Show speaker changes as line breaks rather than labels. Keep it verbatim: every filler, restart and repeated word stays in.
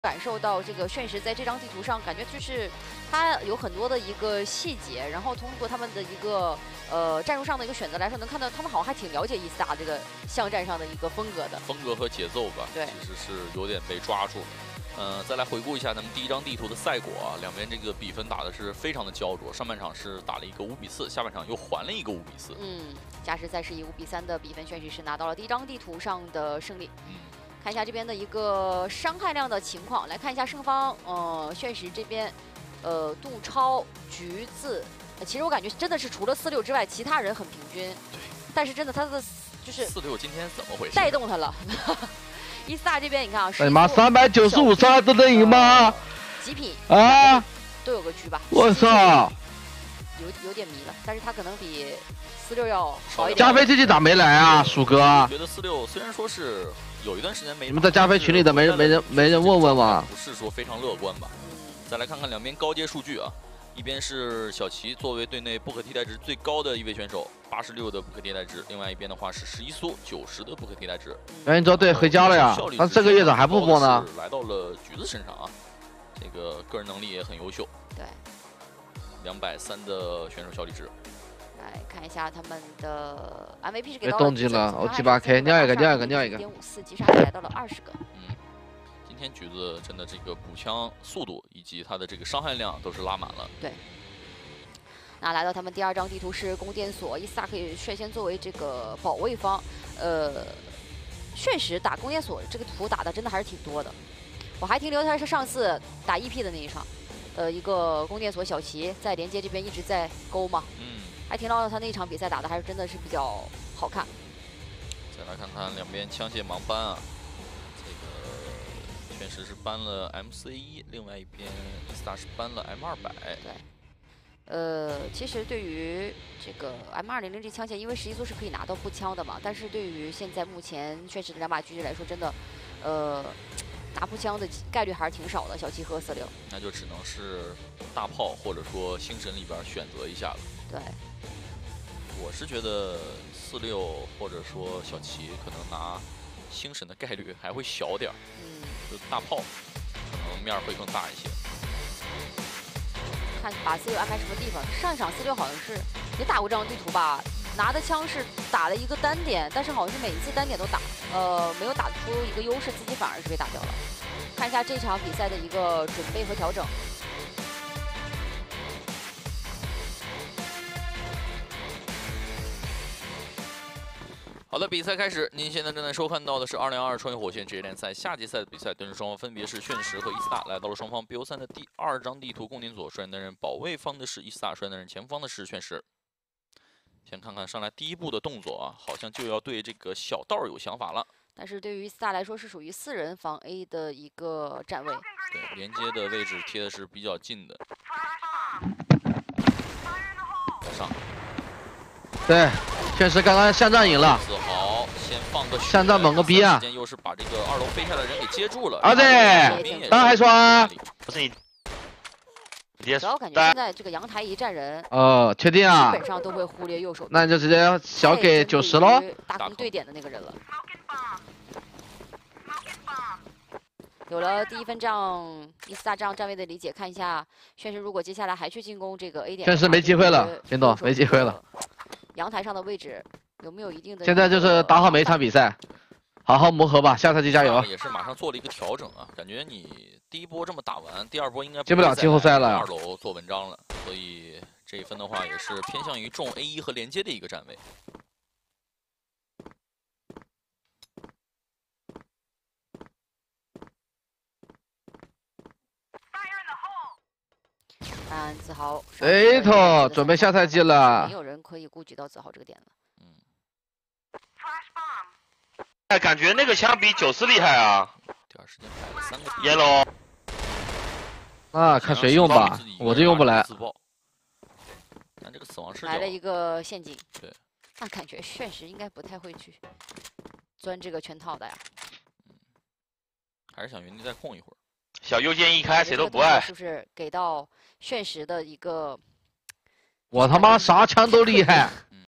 感受到这个炫石在这张地图上，感觉就是它有很多的一个细节，然后通过他们的一个呃战术上的一个选择来说，能看到他们好像还挺了解伊斯塔这个巷战上的一个风格的
风格和节奏吧。
对，
其实是有点被抓住了。呃，再来回顾一下咱们第一张地图的赛果啊，两边这个比分打的是非常的焦灼。上半场是打了一个五比四，下半场又还了一个五比四。
嗯，加时赛是以五比三的比分，炫石是拿到了第一张地图上的胜利。嗯。 看一下这边的一个伤害量的情况，来看一下胜方，呃，炫石这边，呃，杜超、橘子，呃、其实我感觉真的是除了四六之外，其他人很平均。
对。
但是真的他的就是
四六今天怎么回事？
带动他了。伊斯塔这边你看啊，
哎妈，三百九十五杀都能赢吗？
极品
啊，
都有个局吧。
我操！
有有点迷了，但是他可能比四六要好一点。
加菲这局咋没来啊，鼠哥？
我觉得四六虽然说是。 有一段时间没，
你们在加菲群里的没人没人没人问问吗？
不是说非常乐观吧。再来看看两边高阶数据啊，一边是小齐作为队内不可替代值最高的一位选手，八十六的不可替代值；另外一边的话是十一苏九十的不可替代值。
原因周队回家了呀，那这个月咋还不播呢？
来到了橘子身上啊，这个个人能力也很优秀。
对，
两百三的选手效率值。
来看一下他们的 M V P 是给
没
到
动静了，我七八 K， 尿一个，尿一个，尿一个。
点五四击杀来到了二十个。
嗯，今天橘子真的这个补枪速度以及它的这个伤害量都是拉满了。
对。那来到他们第二张地图是宫殿所，伊斯塔可以率先作为这个保卫方。呃，确实打宫殿所这个图打的真的还是挺多的。我还停留他是上次打 E P 的那一场，呃，一个宫殿所小齐在连接这边一直在勾嘛。嗯。 还听到他那一场比赛打的还是真的是比较好看。
再来看看两边枪械盲班啊，这个确实是搬了 M 四 A 一，另外一边伊斯塔是搬了 M 二百。
对，呃，其实对于这个 M 二零零这枪械，因为十一苏是可以拿到步枪的嘛，但是对于现在目前确实的两把狙击来说，真的，呃，拿步枪的概率还是挺少的。小七和四六，
那就只能是大炮或者说星神里边选择一下了。
对。
我是觉得四六或者说小齐可能拿星神的概率还会小点儿，嗯，就大炮可能面会更大一些。
看把四六安排什么地方？上一场四六好像是也打过这张地图吧，拿的枪是打了一个单点，但是好像是每一次单点都打，呃，没有打出一个优势，自己反而是被打掉了。看一下这场比赛的一个准备和调整。
好的，比赛开始。您现在正在收看到的是二零二二创业火线职业联赛夏季赛的比赛，对阵双方分别是炫石和伊斯塔，来到了双方 B O 三的第二张地图，宫殿所率领的人保卫方的是伊斯塔，率领的人前方的是炫石。先看看上来第一步的动作啊，好像就要对这个小道有想法了。但
是对于伊斯塔来说，是属于四人防 A 的一个站位。
对，连接的位置贴的是比较近的。上。
对。 确实，刚刚巷战赢了。
自豪先放个
巷战猛个逼啊！
又是把这个二楼飞下的人给接住了。
啊对，当然还说
不是你。
主要感觉现在这个阳台一站人。
哦，确定啊？
基本上都会忽略右手。
那你就直接小给九十喽。
大坑对点的那个人了。有了第一分这样伊斯塔这样站位的理解，看一下炫石如果接下来还去进攻这个 A 点，
确实没机会了，林总没机会了。
阳台上的位置有没有一定的？
现在就是打好每一场比赛，好好磨合吧，下赛季加油！
也是马上做了一个调整啊，感觉你第一波这么打完，第二波应该
进不了季后赛了。
二楼做文章了，所以这一分的话也是偏向于重 A 一和连接的一个站位。
看子豪，
哎头，准备下赛季了。
没有人可以顾及到子豪这个点了。嗯。
哎，感觉那个枪比九四厉害啊。
第二时间摆了三个
yellow。
啊，看谁用吧，我这用不来。
但这个死亡视角
来了一个陷阱。
对。
那感觉炫石应该不太会去钻这个圈套的呀。
嗯。还是想原地再控一会儿。
小右键一开，谁都不爱。
是不是给到炫石的一个？
我他妈啥枪都厉害。